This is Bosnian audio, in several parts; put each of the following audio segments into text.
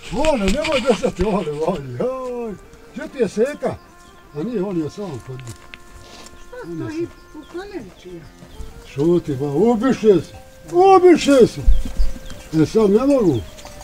Vole, nemoj držati, vole. Gdje ti je seka? A nije, on je sam kod njih. Šta stoji u koneričiju? Šuti, ba, ubiše se. Sad ne mogu.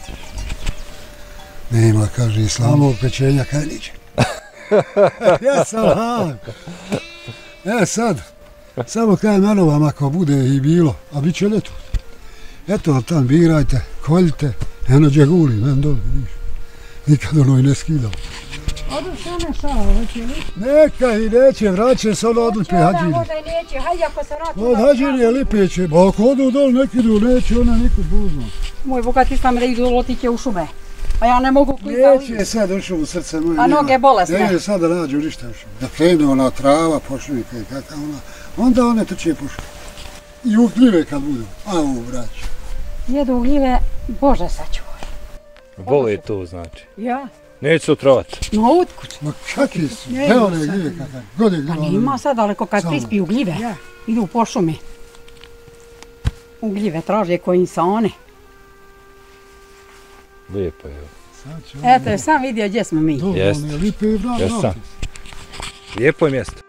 Nema, kaže, islamog pečenja kajniće. Ja sam ham. Sad, samo kaj menovam ako bude i bilo, a bit će ljeto. Eto, tam birajte, koljite, eno džeguli, men dole, vidiš. Nikad ono i ne skidao. Odu se one šala, hoće li? Neka i neće, vraće se ono od lipe hađine. Možda i neće, hajde ako se vrati. Od hađine lipe će, ba ako odu dole, neki idu, neće ona nikud buzno. Moj bogat islam da idu lotiće u šume. A ja ne mogu klizati. Neće sad ušao u srce moje. A noge bolesne. Ne, sad da nađu ništa ušao. Da krene ona trava, pošljivika i kakav ona. Onda one trče po šumu. I u gljive kad budu. A u braću. Jedu u gljive, Bože sačuvaj. Boli to znači. Ja? Neće se otrovati. No utkuć. Ma kakvi su? Evo one gljive kakav. God je gljiva. Pa nima sad daleko kad prispiju gljive. Idu po šumi. U gljive traže koji insane. Lijepo je. Eto, sam vidio gdje smo mi. Jeste. Jesam. Lijepo je mjesto.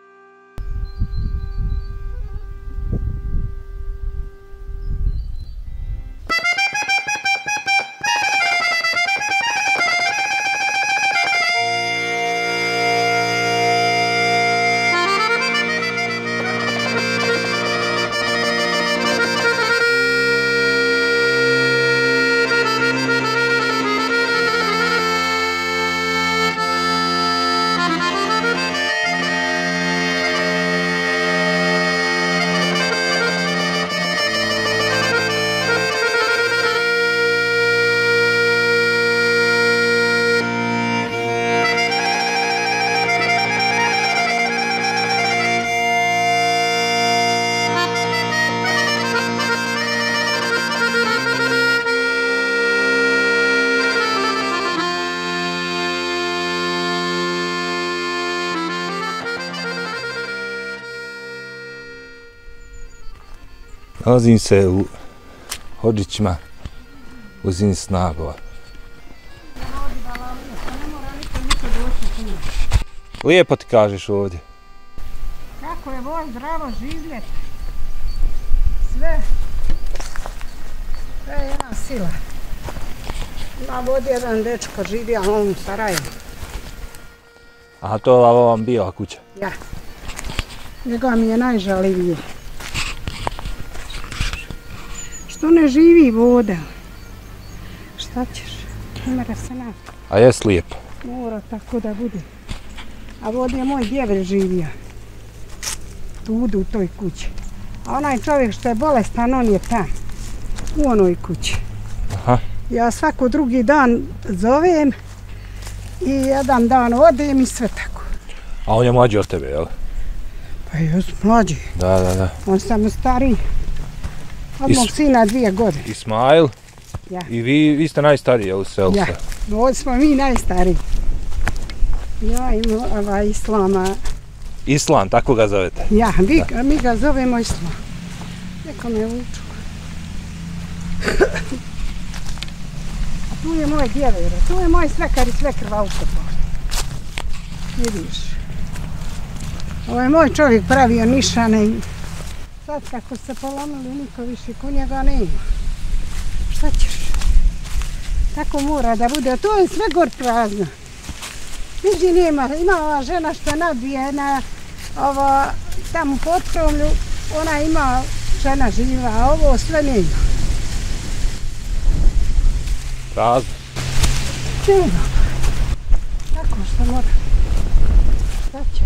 Nalazim se u Hodžićima u zini Snagova. Lijepo ti kažeš ovdje. Kako je ovo zdravo živjeti. Sve je jedna sila. Na vodi jedan dečko živi, a on u Sarajevu. Aha, to je ova vam bijela kuća. Ja. Njega mi je najžalivije. Što ne živi voda? Šta ćeš? Ne mora se naći. A jes lijepo? Mora tako da bude. A ovdje je moj djevelj živio. Tu u toj kući. A onaj čovjek što je bolestan, on je tam. U onoj kući. Aha. Ja svako drugi dan zovem i jedan dan odem i sve tako. A on je mlađi od tebe, jel? Pa još mlađi. Da. On samo stariji. Od mog sina 2 godine. Ismail? Ja. I vi ste najstariji, jel, u selu? Ja, ovdje smo mi najstariji. Ja imam Islama. Islam, tako ga zovete? Ja, mi ga zovemo Islam. Neko me uču. Tu je moj djever, tu je moj svekar i svekrva autopol. Vidiš. Ovo je moj čovjek pravio nišane i sad kako se polomili, niko više ko njega nema. Šta ćeš? Tako mora da bude, to je sve gor prazno. Vidi nema, ima ova žena što nabije na ovo tamo potkromlju, ona ima žena živa, a ovo sve nema. Prazno. Nema. Tako što mora. Šta će?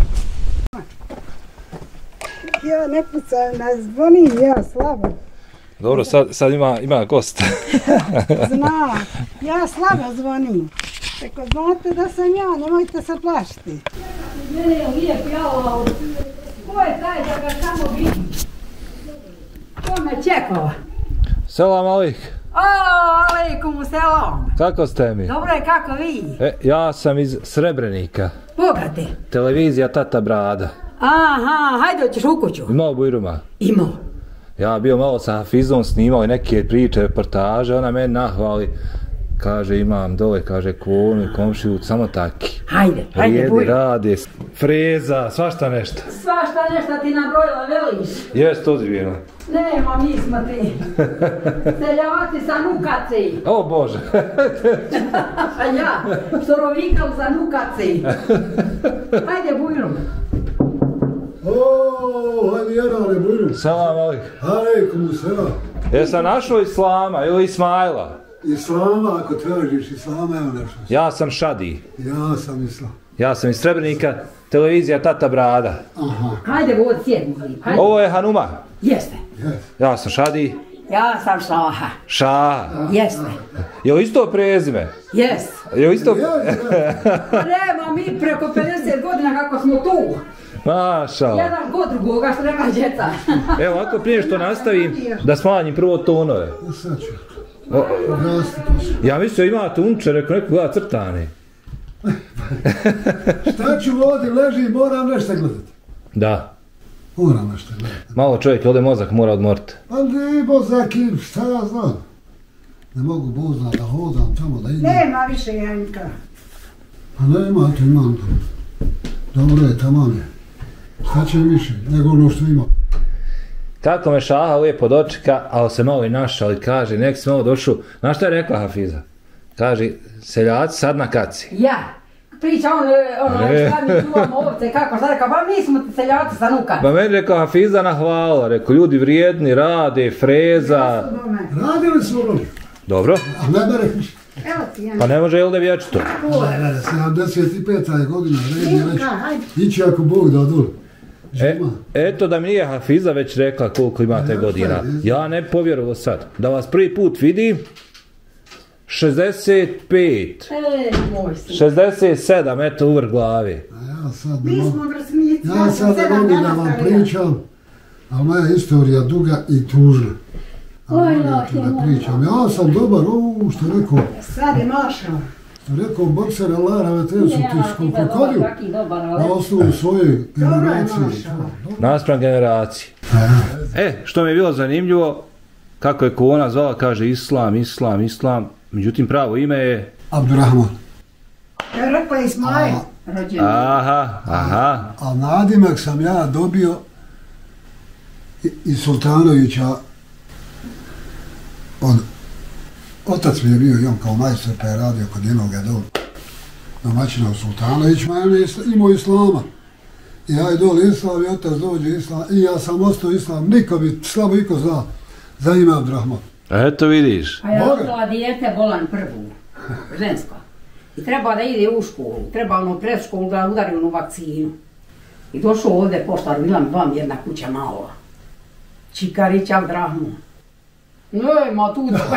Ja ne pucam, nas zvoni, ja slabo. Dobro, sad ima gost. Zna, ja slabo zvonim. Tako znate da sam ja, nemojte se plašiti. Mene je lijep jalo. Ko je taj da ga samo vidim? Ko me čekao? Selam alik. Alejkum selam. Kako ste mi? Dobro je, kako vi? Ja sam iz Srebrenika. Bogate. Televizija Tata Brada. Aha, hajde hoćeš u kuću. Imao Bujruma? Imao. Ja bio malo sa Hafizom, snimao neke priče, reportaže, ona meni nahvali. kaže imam dole, kaže konu i komšiju, samo taki. Hajde, Rijedi, buj. rade, freza, svašta nešto. Svašta nešto ti nabrojila, veliš. Jeste ozbiljno. Nema, mi smo ti. Seljaci sa nukaci. O Bože. A ja, što rovikam za nukaci. Hajde, bujrum. Hajde Jarane, bujrum. Salam alejkum. Alejkum selam. Jesam našao Islama ili Ismaila? Islama, ako tražiš Islama, evo nešto. Ja sam Šadi. Ja sam Islam. Ja sam iz Srebrenika, televizija Tata Brada. Aha. Hajde, vod, sjedni. Hajde. Ovo je Hanuma. Jeste. Ja sam Šadi. Ja sam Šaha. Šaha. Jeste. Je li isto prezime? Jest. Je li isto... Pa nema mi preko 50 godina kako smo tu. Mašala. Jedan god drugoga, što rekla djeca. Evo, ako prije što nastavim, da smanjim prvo tonove. Sad ću. O, Rasti posao. ja mislio imate unče, rekao neko gleda crtane. Šta ću ovdje, leži, moram nešto gledati. Da. Moram nešto gledati. Malo čovjek ovdje mozak mora odmoriti. Pa ne, bozaki, šta ja znam. Ne mogu bozna da hodam tamo, da idem. Nema više Janjka. Pa nema, to imam. Dobro je, tamam je. Šta će više, nego ono što imam. Kako me Šaha lijepo dočeka, ali se malo i našao i kaže, nek si malo došao. Znaš šta je rekla Hafiza? Kaže, seljaci sad na kaci. Ja. Priča šta mi čuvamo ovce, kako, šta rekao, pa mi smo seljaci sa nuka. Pa meni rekao Hafiza nahvala, rekao, ljudi vrijedni, rade, freza. Radili su ono. Dobro, A ne bere više. Evo ti Janjka. pa ne može jel da vječito. Ne, 75. je godina, vredi već. Hajde. Ići ako Bog da dole. Eto da mi nije Hafiza već rekla koliko imate godina. Ja ne povjerovao sad. Da vas prvi put vidim, 65, Moj sin. 67, eto uvrh glavi. A ja sad Mi ne mogu. smo vrsnici. Ja sad ne mogu da vam pričam, a moja istorija duga i tužna. A moram ću da pričam. Ja sam dobar, što je rekao, Sad je mašao. bokser Alara Vetel su ti krokodil. Na osnovu svoje generacije. Naspram generaciji. Što mi je bilo zanimljivo, kako je Kona zvala, kaže Islam, Islam, Islam. Međutim, pravo ime je... Abdurrahman. Rekla je Ismail. Aha. A nadimak sam ja dobio iz Sultanovića. Otac mi je bio i on kao majstor pa je radio kod jednoga dole. Domaćina u Sultanovićima imao Islama. I ja je dole Islam i otac dođe Islam i ja sam ostao Islam. Niko bi, slabo iko zna za ime Abdurrahman. Eto vidiš. A ja rodila dijete bolan prvu, žensko. I treba da ide u školu, treba ono pred školu da udari onu vakcinu. I došao ovdje poštar, bila mi vam jedna kuća mala. Čikarić Abdurrahman. Ma tu da...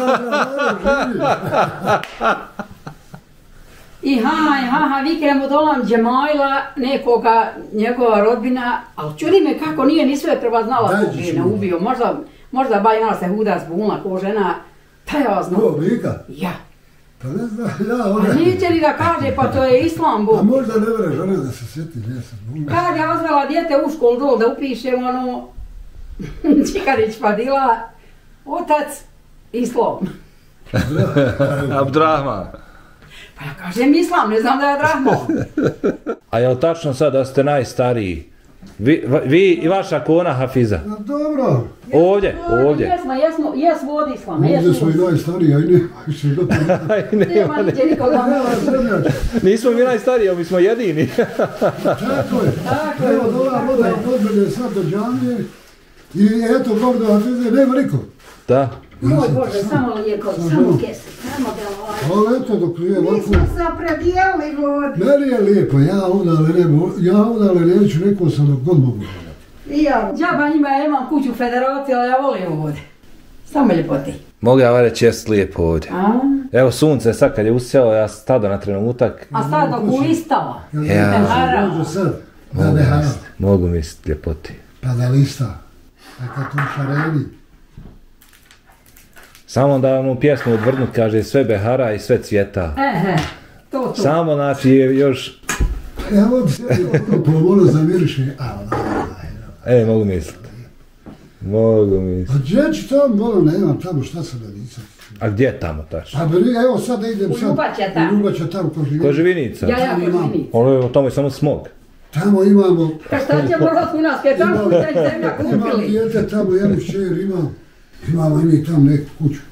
I ha, viknemo dolam Džemajla, nekoga, njegova rodbina, ali čudi me kako nije ni sve prva znala kog je ne ubio. Možda ba imala se huda zbunila ko žena, pa ja znam. Ko, Vika? Ja. Pa ne znam, ja A ona... neće li da kaže, pa to je Islam A Bog. možda ne vreš ona da se sjeti, jesam. Kad ja odvela dijete u školu dol da upišem ono, Čikarić Fadila, otac Islam. Abdurrahman. Pa ja kažem Islam, ne znam da je Abdurrahman. A je li tačno sad da ste najstariji? Vi i vaša Kona Hafiza? Dobro. Ovdje. Jesmo od Islama. Ovdje smo i najstariji, a i nema više gotovo. Nema niće nikoga. Nismo mi najstariji, mi smo jedini. Tako je. Evo dola voda od mene sad do džamije i eto Bog da Hafize, nema niko. Da. Moj Bože, samo lijekov, samo kese, samo da Ali eto dok je Mi ovako... smo se opredijeli vodi. Meni je lijepo, ja udale neću, rekao sam dok god mogu. I ja. Džaba njima, ja imam kuću u federaciji, ali ja volim ovdje. Samo ljepoti. Mogu ja reći jest lijepo ovdje. Evo sunce sad kad je usjelo, ja stado na trenutak. A sad dok ulistava. Ja dođu sad, da ne haram, Mogu misliti ljepoti. pa da lista, neka tu šareni. Samo da vam u pjesmu odvrnut kaže sve behara i sve cvjeta. To. Samo znači je još... Evo bi se pomalo zamiriše, Mogu misliti. Mogu mi. A gdje ću tamo, nemam tamo, šta sam da nisam. A gdje je tamo tačno? Pa evo sad da idem sad. U Ljubača tamo ko živi. Ko Živinica? Ja, ko Živinica. Ono, tamo je samo smog. Tamo imamo... Šta će morati u nas, kaj tamo je zemlja Imam kupili? dijete tamo, jednu šćer imamo i mi tamo neku kuću.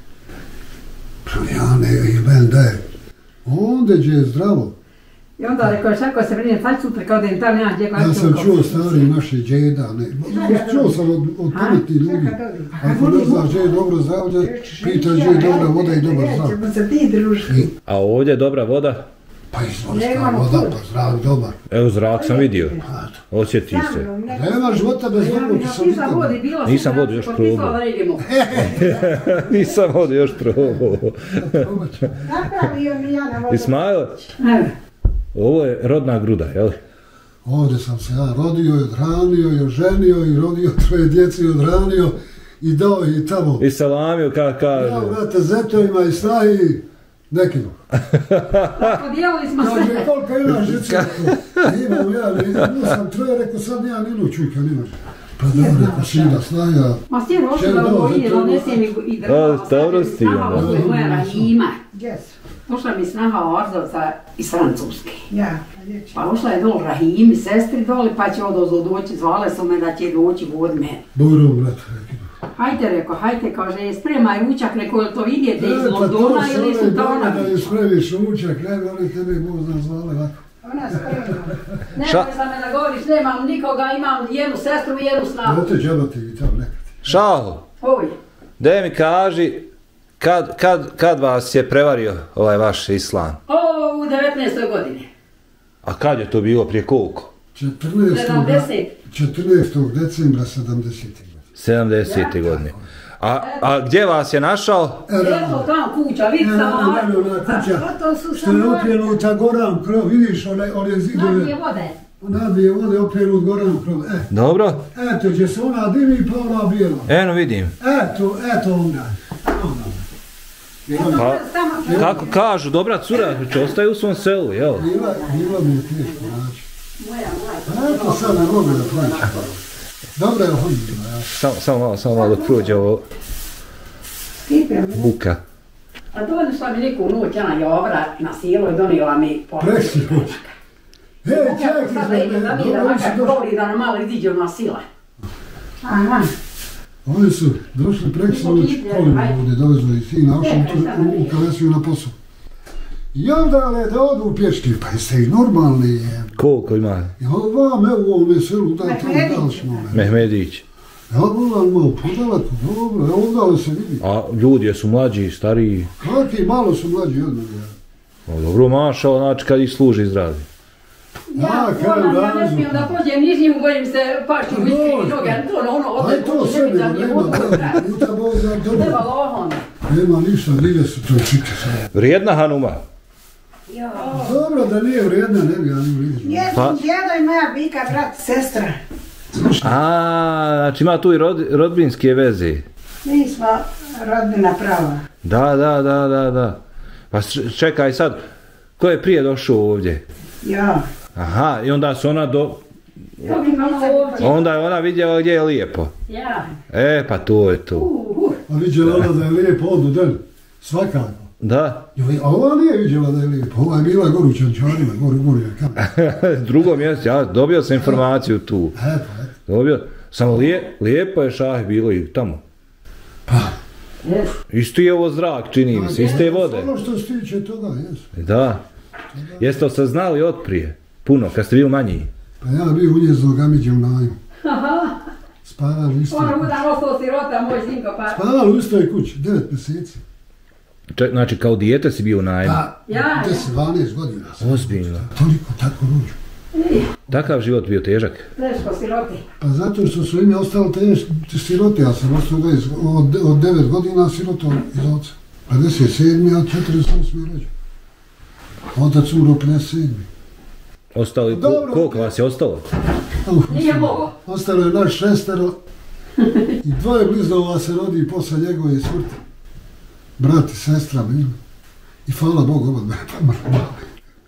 Pa ja ne, i ben da je. Onda gdje je zdravo. I onda rekao, šako se vrine, sad sutra kao da im tam nema gdje Ja sam čuo stari naših džeda, čuo sam od pametnih ljudi. Ako ne znaš gdje je dobro zdravlje, pita gdje je dobra voda i dobar zrak. Nećemo se ti družiti. A ovdje je dobra voda? Pa izvorska voda, pa zrak dobar. Evo zrak sam vidio. Osjeti se. Nema života bez dobrog sam nikad. Nisam vodu još probao. Nisam vodu još probao. Napravio mi ja na vodu. Ismail, ovo je rodna gruda, jel? Ovdje sam se ja rodio i odhranio i oženio i rodio 3 djece i odhranio i dao i tamo. I salamio, kako kaže. Ja, vrate, zetovima i snahi nekinu. Podijelili smo se. Kaže, koliko ima žica? Imam ja, nisam 3, rekao sad ja ninu čujka, nimaš. Pa dobro, rekao sina, snaja. Ma stjer, hoću da ovo ide, donese mi i drva. Dobro si, snaha ono. ovdje moja Rahima. Gdje su? Došla mi snaha Orzovca iz Francuske. Ja. Pa ušla je dol Rahimi, sestri doli, pa će odozdo doći, zvale su me da će doći vod mene. Buru, brate, rekao. Hajte, rekao, hajte, kaže, spremaj ručak, rekao, to vidite iz Londona ili iz Sultana? Da je spremiš ručak, ne, oni tebe možda zvale ovako. Ona spremna. Nemoj za me da govoriš, nemam nikoga, imam jednu sestru i jednu snagu. Znate, džabati i tamo nekad. Šaho, Oj, daj mi kaži, kad vas je prevario ovaj vaš islam? u 19. godine. A kad je to bilo, prije koliko? 70. 14. decembra 70. 70. godine. A gdje vas je našao? Eto tam kuća, vidi sam To su što je opjenuta goram krov, vidiš one zidove. Nadje vode. Nadvije vode opjenut goram krov. Dobro. Eto, gdje se ona dimi pa ona bijela. Eno vidim. Eto onda. Pa, kako kažu, dobra cura, će ostaje u svom selu, jel? Bila mi je teško naći. Eto sad ne mogu da plaćam. Dobro je hodila. Samo malo dok prođe ovo buka. A došla mi neku noć, ona Jovra na silo i donijela mi Preksi noć. Čekaj, sada idem da mi da makar govori da nam malo iziđe na sila. Aha. Oni su došli preksi noć, kolima ovdje dovezli i sina, ošli u Kalesiju na posao. I onda da odu u pješke, pa jeste i normalni. Koliko ima? Ja vam, evo u ovome selu, da smo. Mehmedić. Ja vam malo podaleko, dobro, evo onda se vidi. A ljudi su mlađi, stariji? Kakvi, malo su mlađi od mene. Dobro, mašao, znači kad ih služi zdravi. Ja ne smijem da pođem nižnjim, bojim se pašću u iskrivi noge, to ono ovdje pođe, nema lohom. Nema ništa, lije su to čike. Vrijedna Hanuma? Dobro da nije vrijedna, ne bi ja nju vidio. Jedan djedo i moja bika, brat, sestra. A, znači ima tu i rodbinske veze. Mi smo rodbina prava. Da. Pa čekaj sad, ko je prije došao ovdje? Ja. Aha, i onda su onda je ona vidjela gdje je lijepo. Ja. Pa to je to. A vidjela ona da je lijepo odu den, svakako. Da. A ova nije vidjela da je lijepo, ova je bila gor u Čančarima, gori je kamer. Drugo mjesto, ja dobio sam informaciju tu. Dobio, samo lijepo je Šah bilo i tamo. Pa. Isto je ovo zrak, čini mi se, iste vode. Ono što se tiče toga, jes. Da. Jeste li se znali od prije? Puno, kad ste bili manji? Pa ja bio u njeznog Amidje u najmu. Spavali u istoj kući. Ono udan ostao sirota, moj sinko pa... Spavali u istoj kući, 9 mjeseci. Znači kao dijete si bio u najmu? Pa, 10-12 godina. Ozbiljno. Toliko, tako ruđu. Takav život bio težak? Teško siroti. Pa zato što su ime ostalo te sirote, ja sam ostao od 9 godina sirotom iz oca. 57. a 48. rođen. Otac umro 57. Ostali, koliko vas je ostalo? Nije mogo. Ostalo je naš 6 i 2 bliznova se rodi posle njegove smrti. Brat i sestra mili. I hvala Bogu od mene pomrlo.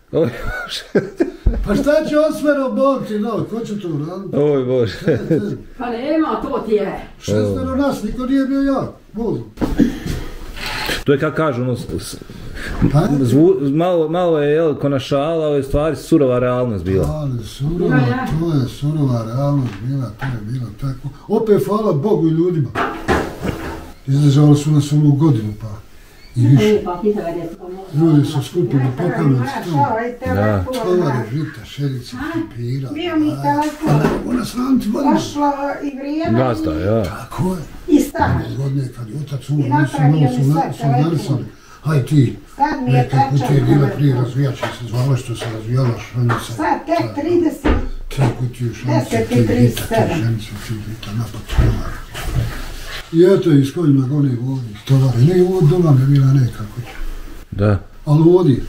Oj Bože. Pa šta će osmero borci, no, ko će to uraditi? Oj Bože. Pa nema, to ti je. 6 nas, niko nije bio jak, vozu. To je kako kažu, ono, Pa? malo je, jel, ko na šala, ovo je stvari surova realnost bila. Ali surova, to je surova realnost bila, to je bilo tako. Opet hvala Bogu i ljudima. Izdržali su nas ovu godinu pa i više. Ljudi su skupili po Kamencu, Da. tovare, žita, šerice, pira. Bio mi telefon. Ona sramti vodima. Došlo i vrijeme Gazda, ja. Tako je. i staž. Godine kad je otac I umro, napravio nisu mi malo sad su narisali. Haj ti, Sad mi je nekako tačan ti je bila telefon. prije razvijača se zvala što se razvijala šanica. Sad tek 30. Tako ti je šanica, 10 ti i vita, ti 37. šanica, ti vita, napad tovara. I eto iz kojima goni vodi, tovare. Ne, ovo doma je bila nekako. Da. Ali vodi,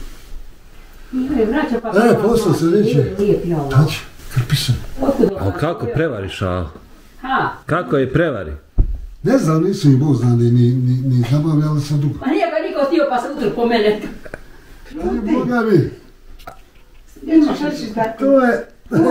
posle se reče, tači, krpi se. Ali kako prevari šalu? Ha, Kako je prevari? Ne znam, nisam i Bog znali, ni zabavljali se dugo. pa nije ga niko htio pa se utro po mene. Aj, Boga mi, Imaš reći da to je,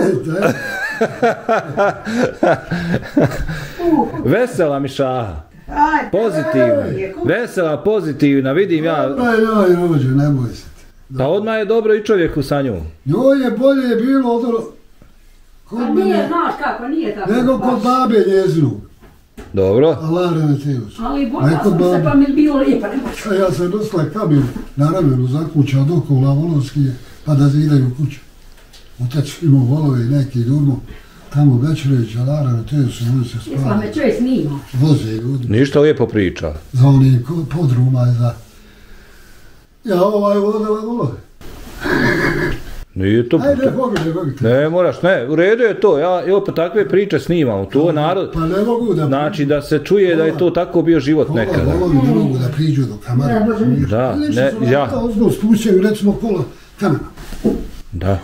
Vesela mi šaha. Aj, Pozitivna. Vesela, pozitivna, vidim ja. joj, rođe, ne boj se. Pa odmah je dobro i čovjeku sa njom. Njoj je bolje bilo od ono, Pa kod nije, mene, znaš kako, nije tako. nego kod baš. babe njezinu. Dobro. Alare me teus. Ali Ne bola kod sam se babe. pa mi bilo lijepa, ne možeš. A ja sam nosila kamen na ramenu zakuća od okola volovskije, pa da zidaju kuću. Otec imao volove i neki ljudmo, tamo Večerević, Alare me teus, oni se Jesla spavaju. me čovjek snima. Voze ljudi. Ništa lijepo priča. Za onih podruma i za... Ja vodila volove. Nije to... Ajde, pogled. Ne moraš, ne, u redu je to, ja opet takve priče snimam, to je narod, Pa ne mogu da... znači da se čuje da je to tako bio život nekada. Volovi ne mogu da priđu do kamera. Da, Nešto ne, su ja. ozgo spušćaju, recimo, pola kamena. Da,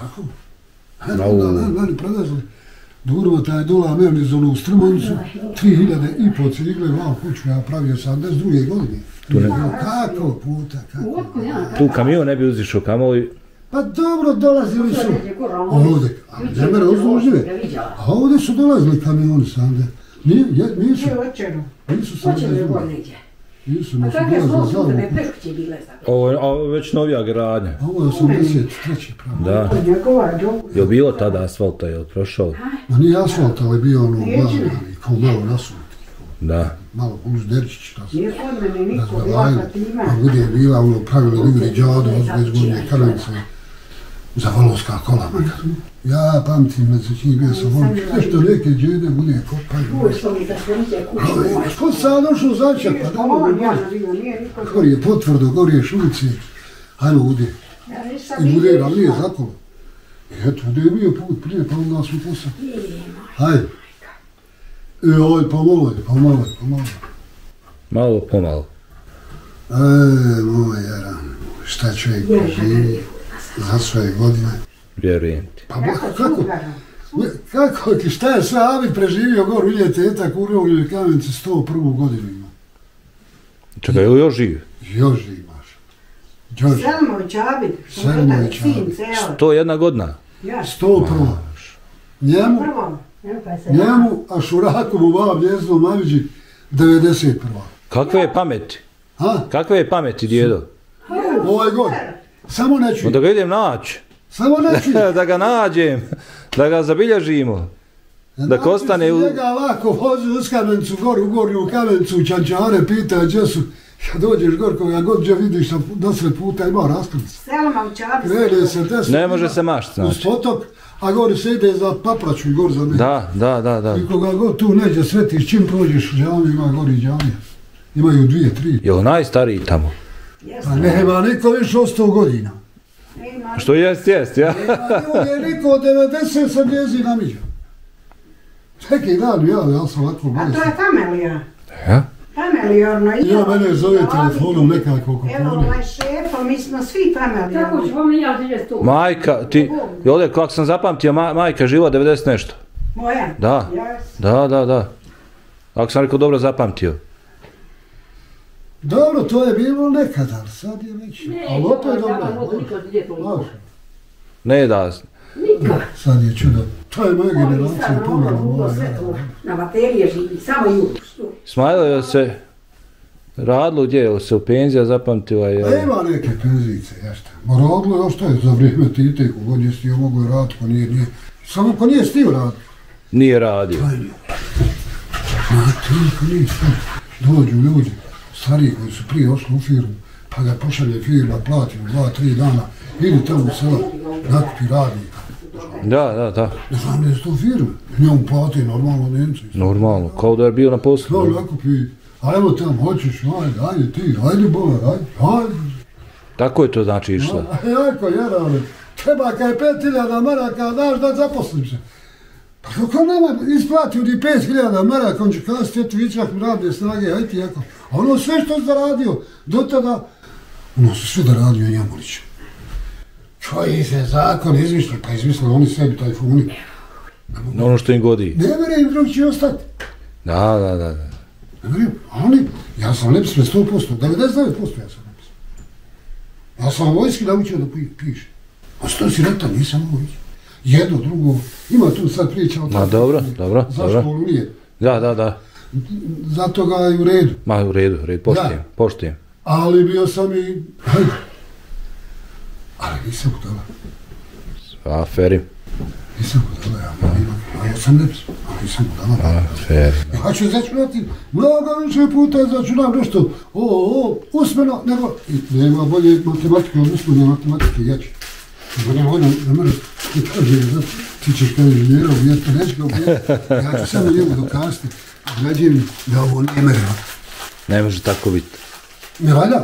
Meni predazili. Durvo taj dola meni za onu strmonicu, 3.500 cigle vam kuću, ja pravio 72. godine. Kako puta, kako? tu kamion ne bi uzišao kamoli, Pa dobro, dolazili su ovdje, a zemere uzdužive. A ovdje su dolazili kamioni sande. Nisu Hoće li sande. gor negdje? Nisu A kakve dolazili smo za sutrebe, ovu. peškuće bile sad. ovo je već novija gradnja. Ovo je 83. pravo. Da, je li bilo tada asfalta, je li prošao? Ma nije asfalt, ali bio ono glavni, kao malo nasuti. Da. Malo uz Derčić Nije kod mene niko razvalajno. bila patima. A gdje je bila ono pravilo ljudi džadu, izgodnje karanice za volovska kola. Ja pamtim, znači bio sam volim, nešto neke džede bude kopaju. Uvijek što mi da svrće kuće. Ko sam došao začak, pa da mogu On, ja gore. ne bilo, nije niko. Gori je potvrdo, gori je šulici, hajmo ude. Ja nisam I bude, vidio ali nije šta. zakolo. Eto, gdje je bio put prije, pa onda smo posao. Hajde. Pomalo. Malo pomalo. Moj jaran, šta čovjek preživi za svoje godine. Vjerujem ti. Pa kako ti, šta je sve Abid preživio gor, vidje teta kurao ili Kamenice 101. godinu ima. Čekaj, je li još živ? Još imaš. Još. Selmović Abid. Selmović Abid. 101 godina. Ja, 101. Njemu, prvo. Evo pa se njemu, a Šurakovu vam njeznom Maviđi 91. Kakve je pameti? Ha? Kakve je pameti, djedo? Ovaj god. Samo ne čuj. Onda ga idem naći. Samo ne čuj. Da ga nađem, da ga zabilježimo. Da ostane u... Njega ovako vozi uz Kamenicu, gor u gornju Kamenicu, čančare pita gdje su. Kad dođeš gor, koga god gdje vidiš na sred puta ima raskric. Selmović Abid. Krene se desno. Ne može se mašt, Uz znači. potok, a gori se ide za papraču i gor za ne. Da. I koga god tu neđe svetiš, čim prođeš u džami, ima gori džamija. Imaju 2, 3. Je li najstariji tamo? A nema niko više od 100 godina. Što jest, ja. Ovdje je niko od 90 sam njezi namiđa. Neki dan, ja sam ovako A bolestan. to je Kamelija. Ja? Kameliorno. Ja mene zove telefonom nekako oko Evo pone. ovaj šefa, mi smo svi Kameliorni. Kako ću vam ja živjeti tu? Majka, ti... I ovdje, kako sam zapamtio, majka živa 90 nešto. Moja? Da. Jes. Da. Ako sam rekao dobro zapamtio. Dobro, to je bilo nekada, ali sad je već. Ne, Ali opet ja dobro. vam mogu nikad vidjeti toliko. Ne da. Nikad. Sad je čudo. To je moja Oni generacija sad pomela normalno sve to na baterije živi, samo juriš. Smajlo je se radilo gdje, je se u penzija zapamtila je... A ima neke penzice, jeste. Ma radilo je što je za vrijeme Tite, kogod je stio mogo je raditi, ko nije. Samo ko nije stio raditi. Nije radio. Znate, ko nije stio. Dođu ljudi, stariji koji su prije ošli u firmu, pa ga pošalje firma, plati mu 2-3 dana, idi tamo u selo, nakupi radnika. Da. Ne znam da je to firma, njom plati normalno Nemci. Normalno, kao da je bio na poslu. No, nakupi, ajmo tamo, hoćeš, ajde ti, ajde bola, ajde. Tako je to znači išlo. Jako, jerale, treba kaj 5.000 maraka, daš da zaposlim se. Pa kako nama isplatio ti 5.000 maraka, on će kazati, eto vičak radne snage, ajde ti jako. A ono sve što je zaradio, do tada, ono su sve da radio Njamolić. Čovjek se zakon izmišljali, pa izmislili oni sebi taj funi. Ono što im godi. Ne vere im drug će ostati. Da. Ne vere, a oni, ja sam nepismen 100%, 99% ja sam nepismen. Ja sam vojski naučio da piše. A što si rekao, nisam vojski. Jedno, drugo, ima tu sad priča o Ma dobro. Zašto ono nije? Da. Zato ga je u redu. Ma u redu, poštujem. Ali bio sam i... Ali nisam budala. Aferi. Nisam budala, ja sam nepismen, ali nisam budala. Aferi. Ja ću začunati, mnogo više puta začunam nešto, usmeno, nego... Nema bolje matematike od usmene matematike, jače. Ne volim, ne mora, ti kaže, ti ćeš kao inženjera uvijeti, neće ga uvijeti, ja ću samo njemu dokazati, građevim, da ovo nije mereno. Ne može tako biti. Ne valja?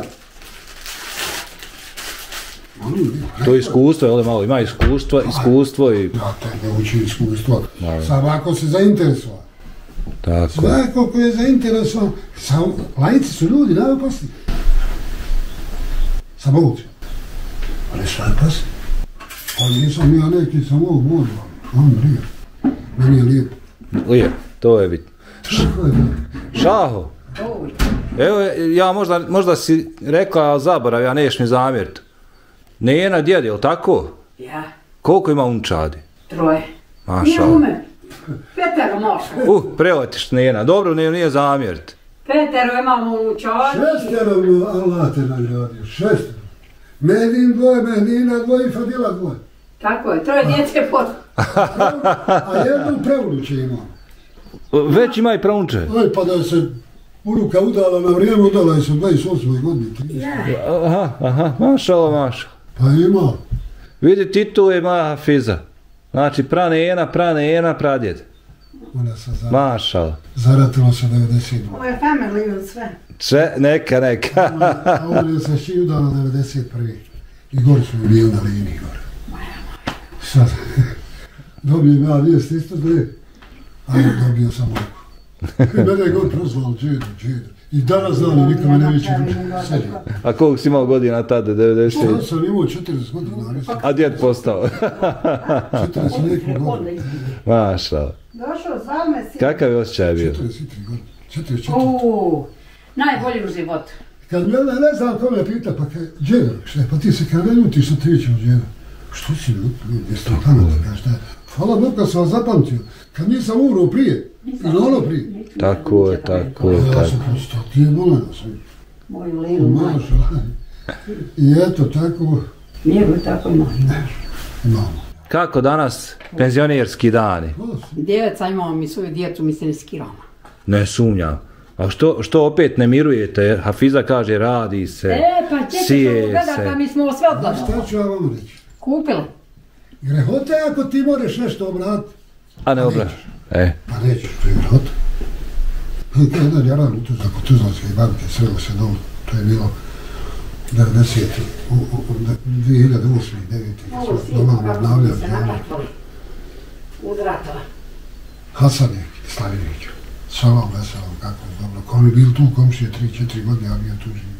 To je iskustvo, ali malo ima iskustvo i... Ja, tebe uči iskustvo, samo ako se zainteresova. Tako. Svako ko je zainteresovan, laici su ljudi, najopasniji. Samo uči. Ali sve je pasniji. Pa nisam ja neki sam ovog modu, on lijep. Meni je lijep. Lijep, to je bitno. Šaho, evo ja možda si rekla zaborav, ja neš mi zamjeriti. Nena djede, jel tako? Ja. Koliko ima unčadi? 3. Maša. Nije ume. 5 maša. Preletiš Nena, dobro nije zamjeriti. 5 imamo unčadi. 6 Allah te nagradio, 6. Medin 2, Medina 2 i Fadila 2. Tako je, 3 djece pod. A jednu prevnuče imam. Već ima i pravunče. Oj, pa da se unuka udala na vrijeme, udala je se u 28. godini. Aha, mašala. Pa ima. Vidi, titul je moja Hafiza. Znači, pranena, pradjed. Ona se mašala. Zaratilo se 92. Ovo je family ili sve? Neka. A on je se ši udala 91. I gori smo bili na liniji gore. Sad, dobijem ja vijest isto da je. Ali dobio sam ovako. I mene je god prozvao džedru. I danas dan i nikome ne vići ruče. A koliko si imao godina tada, 90? Ja sam imao 40 godina. A djed postao? 40 neku godina. Mašala. Došao za mesi. Kakav je osjećaj bio? 43 godine. 44. Najbolji u životu. Kad mene ne znam ko me pita, pa kaj, džedru, šta je, pa ti se kada ne ljutiš što ti vićeš džedru. Što si ljuti, jeste u Kanada, šta je? Hvala Bog kad sam vas zapamtio, kad nisam umro prije, ili ono prije. Tako je. Ja sam prosto, ti je bolena sam. Moju Lilu majku. I eto, tako... Nije bi tako Imamo. Kako danas penzionerski dani? Djeca imamo mi svoju djecu, mi se ne skiramo. Ne sumnjam. A što opet ne mirujete? Hafiza kaže radi se, Pa ćete sije se ugledati, se. pa mi smo sve odlašli. Šta ću ja vam reći? Kupili. Grehote ako ti moraš nešto obratiti. A ne obraš? Pa nećeš, to je grehote. Jedan je radio kod Tuzlanske banke, srelo se dom, to je bilo 90. 2008. 2009. Doma obnavljao. Uz ratova. Hasan je Slavinović. Salom, veselom, kako je dobro. Ko mi bil tu komšije 3-4 godine, ja bio tu živio.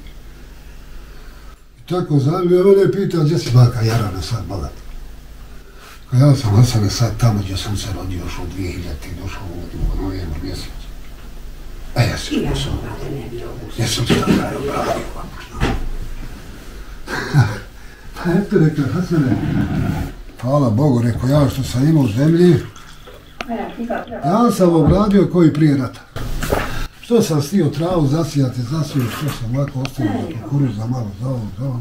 I tako zanimljivo, mene pita, gdje si baka Jarana sad, bogat? Ja sam Hasane sad tamo gdje sam se rodio, još u 2000. došao u novembru mjesec. A ja se što ja sam se radio ovako. Pa eto rekao, Hasane, pa hvala Bogu, rekao ja što sam imao zemlji, ja sam obradio koji prije rata. Što sam stio travu zasijati, što sam lako ostavio za kukuruza, malo za ovo.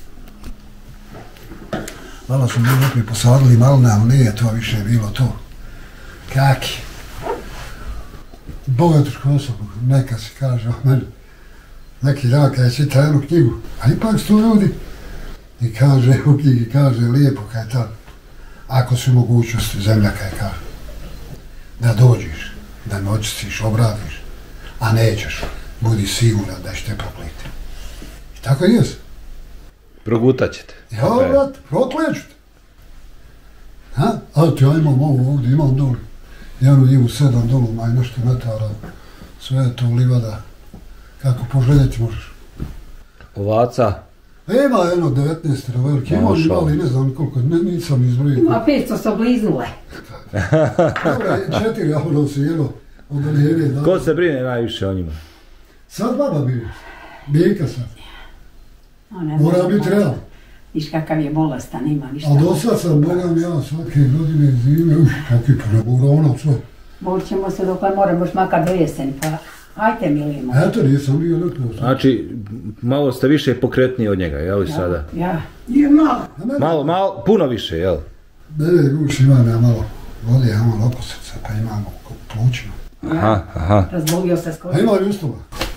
Malo smo mi opet posadili malne, ali nije to više bilo to. Kaki. Bogatuško osobu, neka se kaže o meni. Neki dan kada je čitao jednu knjigu, a ipak su to ljudi. I kaže u knjigi, kaže lijepo kaj je tako. Ako su mogućnosti zemlja kaj kaže. Da dođeš, da me očistiš, obradiš, a nećeš, budi siguran da ćete prokleti. I tako i jes. Progutat ćete. Ja, brat, prokleću te. A ti ja imam ovo ovdje, imam dole. Jednu njivu 7 dolu, maj nešto metara. Sve je to livada. Kako poželjeti možeš. Ovaca? Ima jedno 19 veliki, ima li mali, ne znam koliko, nisam izbrojio. Ima 500 se bliznule. Dobre, 4 avno su jelo od lijeve. Ko se brine najviše o njima? Sad baba bili. Bijeka sad. Mora biti realno. Viš kakav je bolestan, nema ništa. A do sad sam, bogam ja, svake godine zime, kakvi prebura ono sve. Borit ćemo se dok moramo još makar do jeseni, pa hajte milimo. Eto, nisam bio nekako. Znači, malo ste više pokretniji od njega, jel sada? Ja. Je malo. Malo, puno više, jel? Ne, guš imam ja malo vode, ja malo oko srca, pa imam plućima. Aha. Razbolio se skoro. A ima li ustava?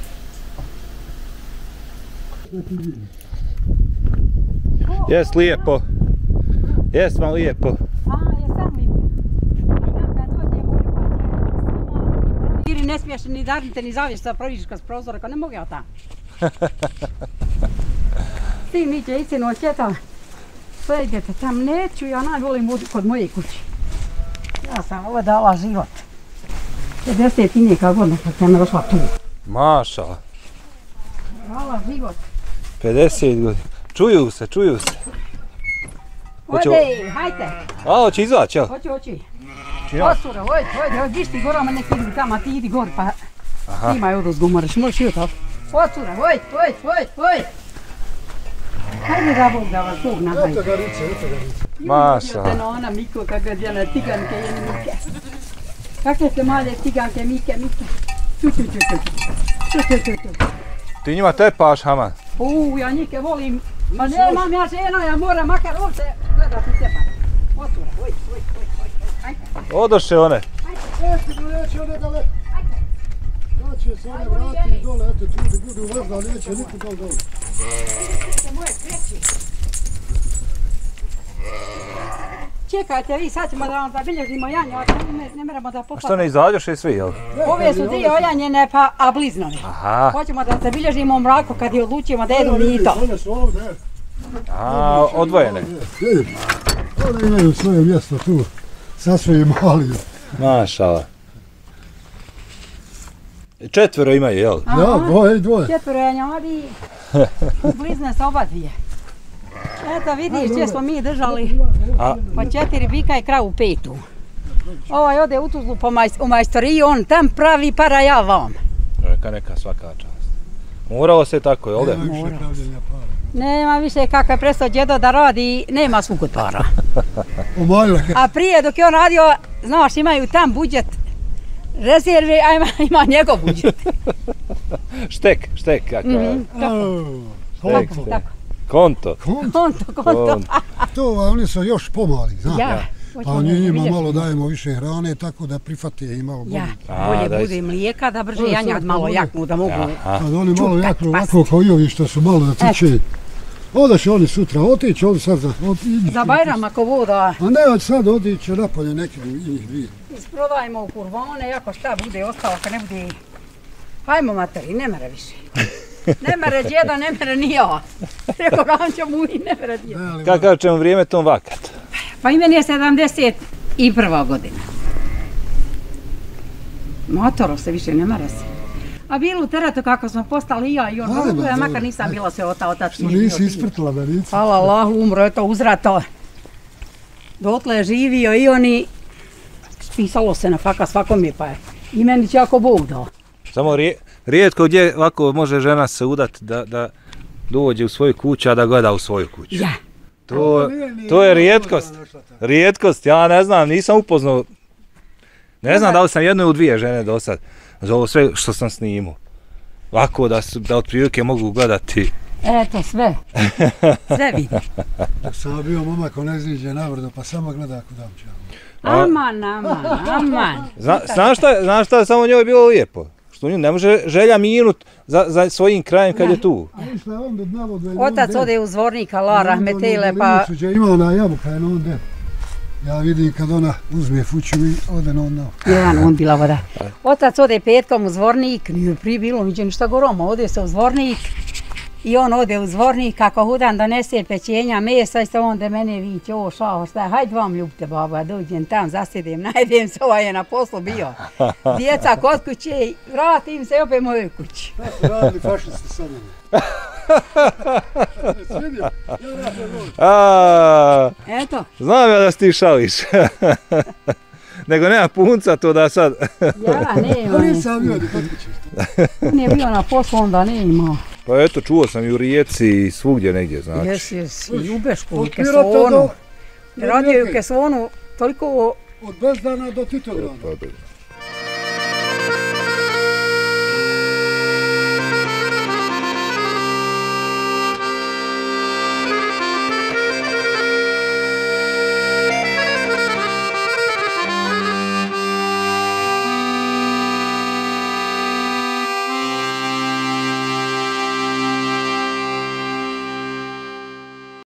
Jes lijepo. Jes vam lijepo. Jesam lijepo. Kad dođemo Iri ne smiješ ni darnite ni zaviješ sa proviš kroz prozor, ako ne mogu ja tam. Ti mi će ići noćeta, sve idete tam, neću, ja najvolim budu kod moje kući. Ja sam ovo dala život. 50 i neka godina kad sam došla tu. Maša. Dala život. 50 godina. Čuju se. Ode, hajte. A, hoće izaći, jel? Hoći. Osura, ojde, viš ti gorama neki idu tamo, a ti idi gor, pa ti imaj odozgu, moraš i to. Osura, oj. Hajde da Bog da vas Bog nabavi. Eto ga rice. Maša. Vidite na ona Miko, kakve djela tiganke i Mike. Kakve se male tiganke, Mike. Tu. Ti njima tepaš, Haman? Ja njike volim. Ma nemam ja žena, ja moram makar ovdje gledati tepa. Osura, oj. Hajde. Odoše one. Neće one daleko. Da će se one vratiti dole, eto tu budu možda, neće niko dole. Čekajte vi, sad ćemo da vam zabilježimo janje, a ne moramo da popatimo. Što ne izađoše svi, jel? Ove su dvije ojanjene pa bliznove. Aha. Hoćemo da zabilježimo u mraku kad je odlučimo da jedu nito. One su ovdje. A, odvojene. One imaju svoje mjesto tu, sa svojim malijom. Mašala. 4 imaju, jel? Ja, dvoje. 4 janjadi, blizne sa oba dvije. Eto vidiš gdje smo mi držali, pa 4 bika i kravu 5. Ovaj ode u Tuzlu u majstoriju, on tam pravi para, ja vam. Neka svaka čast. Moralo se tako, jel da? Nema više kako je prestao djedo da radi, nema svuk od para. A prije dok je on radio, znaš, imaju tam budžet rezerve, a ima njegov budžet. Štek, kako je. Tako. Konto. To oni su još pomali, znaš. Ja. A njima malo dajemo više hrane, tako da prihvate i malo bolje. Bolje bude mlijeka, da brže janjad malo jaknu, da mogu Kad oni malo jaknu, ovako kao i ovi što su malo da trče. Onda će oni sutra otići, oni sad za Bajram ako voda. A ne, sad otići napolje neki njih dvije. Isprodajmo u kurvone, ako šta bude ostalo, ako ne bude... Hajmo materi, ne mere više. Ne mere djeda, ne mere ni ja. Rekao Rančo mu i ne mere djeda. Kakav ćemo vrijeme tom vakat? Pa i meni je 71. godina. Motoro se više ne mere se. A bilo u teretu kako smo postali i ja i on, ja makar nisam bila se otac. Nisi isprtila da nisi. Hvala Allahu, umro je to uzrato. Dotle je živio i oni, pisalo se na faka svakom je pa je. I meni će ako Bog dao. Samo rijetko gdje ovako može žena se udat da dođe u svoju kuću, a da gleda u svoju kuću. Ja. To je rijetkost. Rijetkost, ja ne znam, nisam upoznao. Ne znam da li sam jednu ili dvije žene do sad. Za ovo sve što sam snimao. Ovako da otprilike mogu gledati. Eto, sve. Sve vidi. Dok sam bio momak, on ne ziđe navrdo, pa samo gleda kudam će. Aman. Znaš šta je samo njoj bilo lijepo? Što nju ne može želja minut za svojim krajem kad je tu. Otac ode u Zvornika, La Rahmetele, pa... Ima ona jabuka, jedno onda. Ja vidim kad ona uzme fuću i ode na ono. Jedan on bila voda. Otac ode petkom u Zvornik, nije prije bilo niđe ništa goroma, ode se u Zvornik. I on ode u Zvornik, kako hudan donese pečenja, mesa i se onda mene viće, o Šaho, šta je, hajde vam ljubite baba, dođem tam, zasjedem, najdem se, ovaj je na poslu bio. Djeca kod kuće i vratim se opet mojoj kući. Šta su radili fašisti sa mnom? Svidio, ja radim ovo. Eto. Znam ja da si ti šališ. Nego nema punca to da sad... Ja, nema. Pa nisam bio ni kod kuće. On je bio na poslu, onda ne imao. Pa eto, čuo sam i u Rijeci i svugdje negdje, znači. Jes, i u Bešku, u Kesonu. Radio je u Kesonu toliko... Od Bezdana do Titograda.